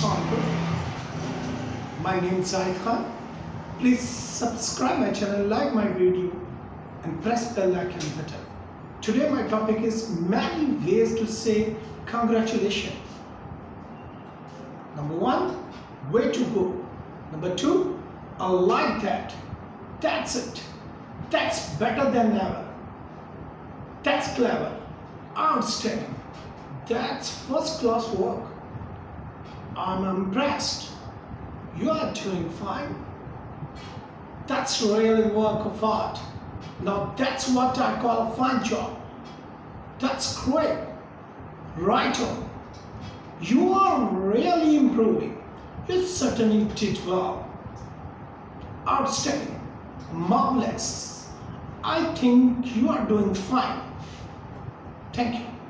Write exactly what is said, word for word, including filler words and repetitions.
Assalamualaikum. My name is Zahid Khan. Please subscribe my channel, like my video and press bell icon button. Today my topic is many ways to say congratulations. Number one, way to go. Number two, I like that. That's it. That's better than ever. That's clever. Outstanding. That's first class work. I'm impressed. You are doing fine. That's really work of art. Now that's what I call a fine job. That's great. Right on. You are really improving. You certainly did well. Outstanding. Marvelous. I think you are doing fine. Thank you.